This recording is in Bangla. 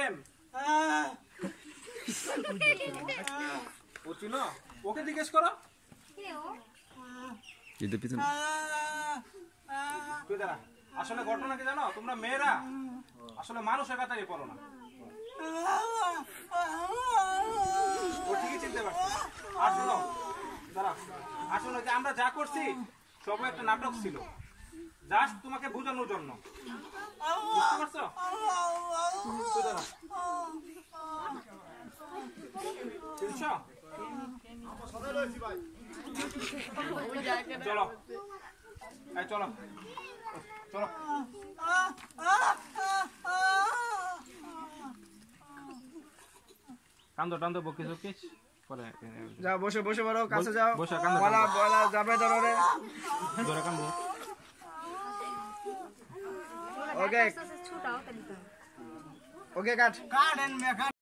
প্রেম বুঝছি না ওকে জিজ্ঞেস করো তুই দাঁড়া আসলে ঘটনা কি জানো তোমরা মেয়েরা আসলে মানুষের কাতারে পড়ো না ও ঠিকই চিনতে পারছি আর শোনো দাঁড়া আসলে যে আমরা যা করছি সবই একটা নাটক ছিল জাস্ট তোমাকে বোঝানোর জন্য বুঝতে পারছো তুই দাঁড়া চিনছো চলো এই চলো চলো কান্দো টান্দো বকিস বকিস পরে যাও বসে বসে বড় কাছে যাও বসে কান্দো বলা বলা যাবে ধরো রে ধরে কান্দো ওকে ওকে কাট কাট এন্ড